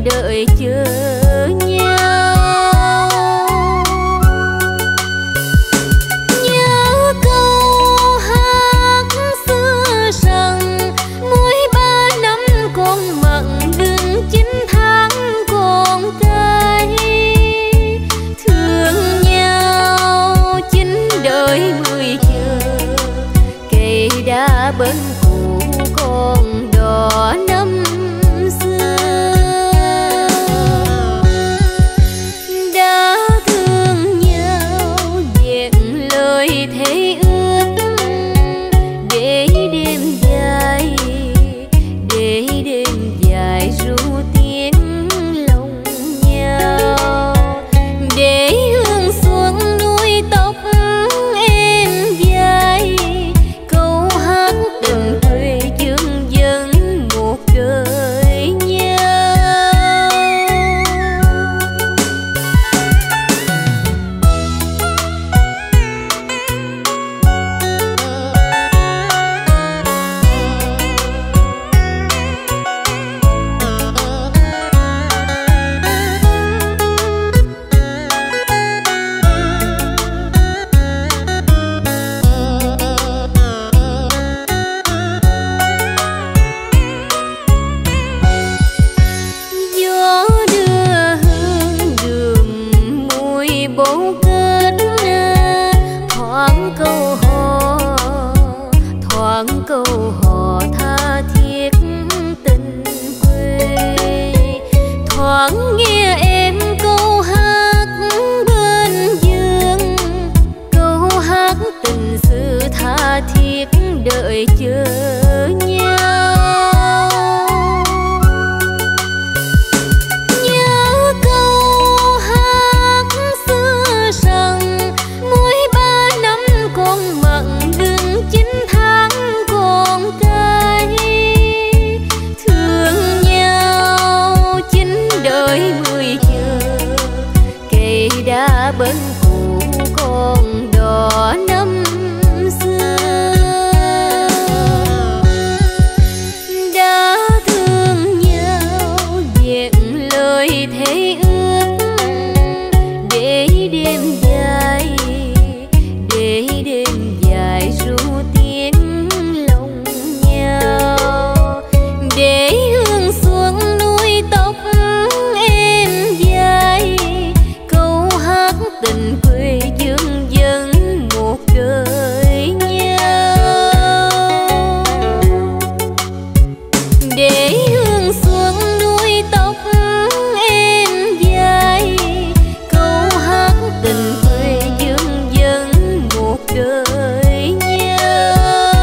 đợi chờ nhau. Nhớ câu hát xưa rằng mỗi ba năm con mặn đừng chín tháng còn tay. Thương nhau chín đời mười chờ, cây đã bên cũ còn đỏ năm xưa. Đã thương nhau vẹn lời thế ước, để đêm dài, để đêm dài ru tiếng lòng nhau. Để hương xuân nuôi tóc em dài, câu hát tình quê chương dân một đời nhau. Gió đưa hương đường mùi bông kết, thoáng câu hò, thoáng câu hò tha thiết tình quê. Thoáng nghe em câu hát bên giường, câu hát tình xưa tha thiết đợi chờ nhau. Nhớ câu hát xưa rằng mỗi ba năm con mặn đừng chín tháng còn tay. Thương nhau chín đời mười chờ, cây đã bên cũ còn đỏ năm xưa. Đã thương nhau vẹn lời thế ước, để đêm dài, để đêm dài ru tiếng lòng nhau. Để hương xuân nuôi tóc em dài, câu hát tình quê chương dân một đời nhau. Để hương xuân nuôi tóc em dài, câu hát tình quê chương dân một đời nhau.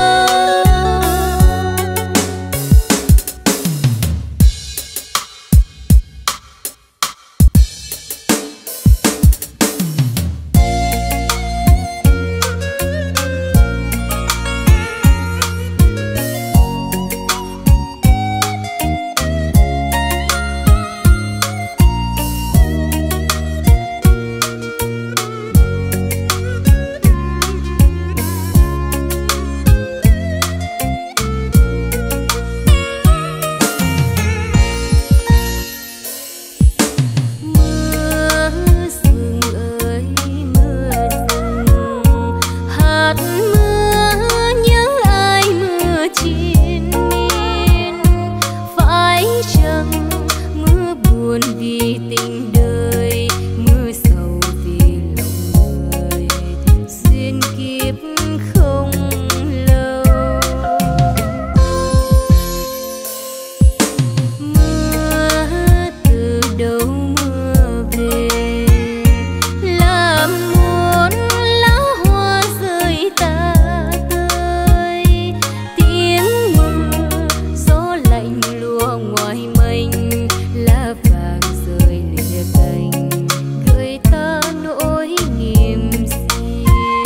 Mưa sương ơi mưa sương, hạt mưa nhớ ai mưa triền miên. Phải chăng mưa buồn vì tình đời, mưa sầu vì lòng người, duyên kiếp không lâu. Mưa từ đâu mưa về, làm muôn lá hoa rơi tả tơi. Tiếng mưa gió lạnh lùa ngoài mênh, lá vàng rơi lìa cành, gợi ta nỗi niềm riêng.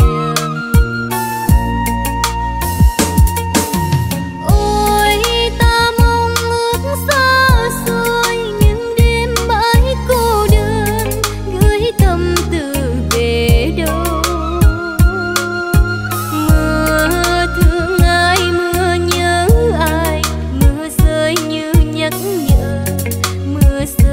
Ôi ta mong ước xa xôi những đêm mãi cô đơn, gửi tâm tư về đâu. Mưa thương ai mưa nhớ ai, mưa rơi như nhắc nhở, mưa rơi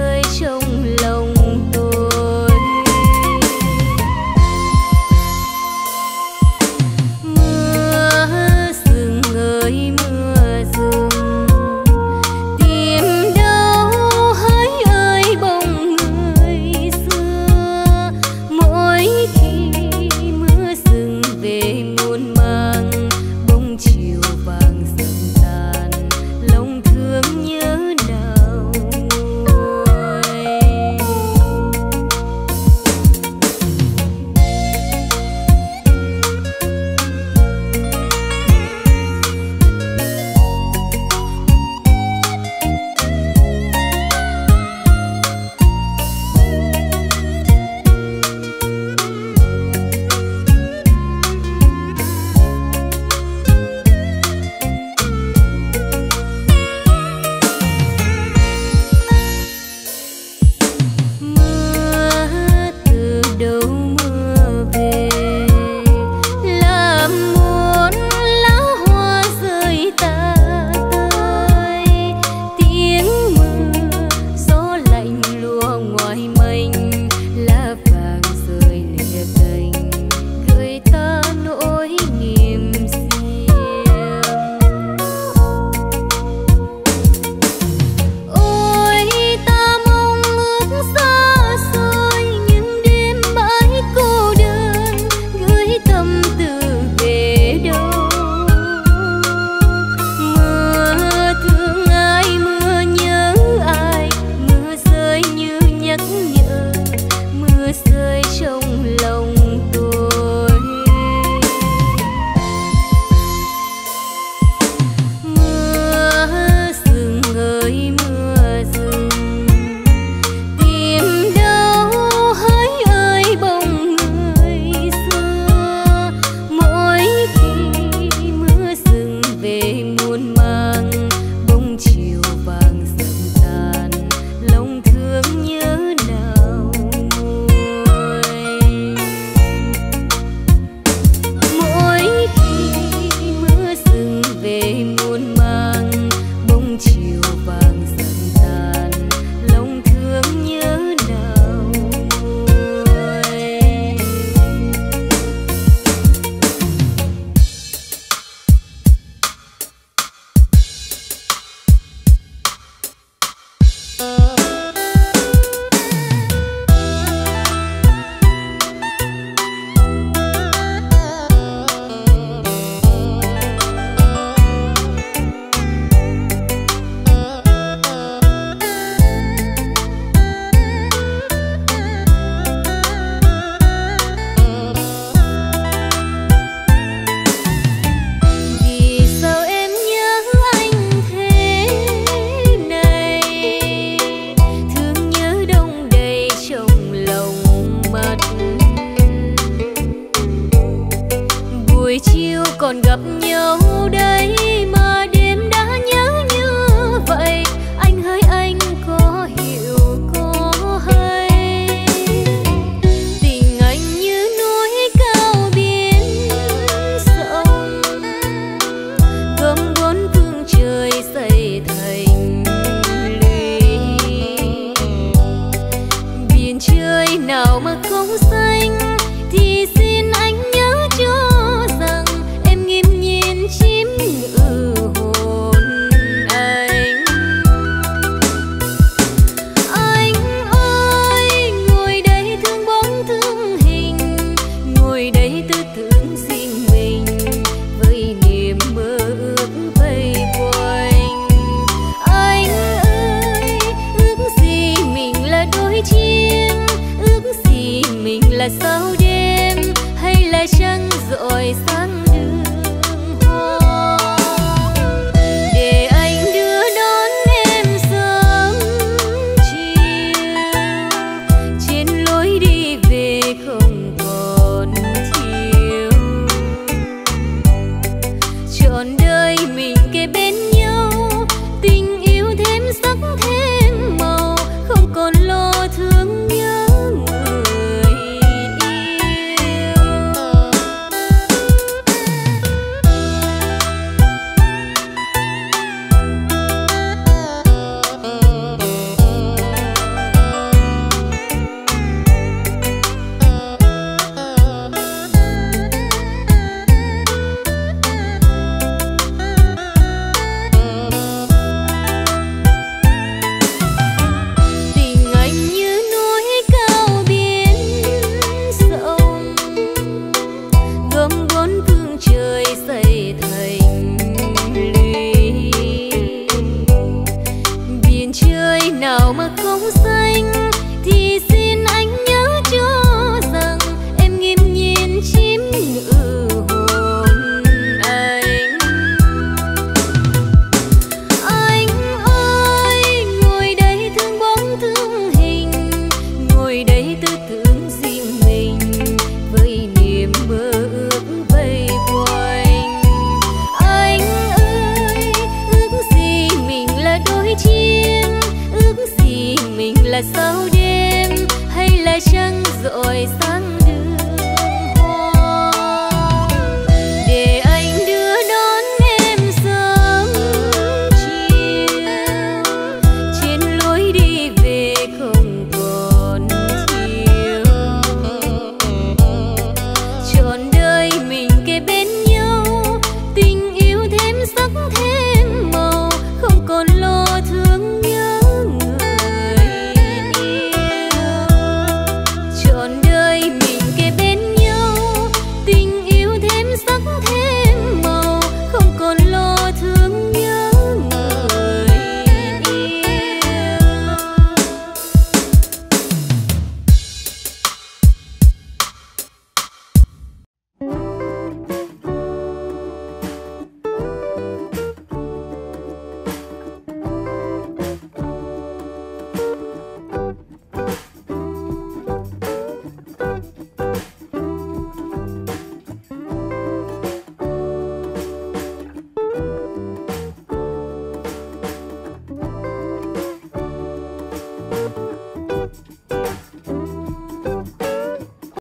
sao đi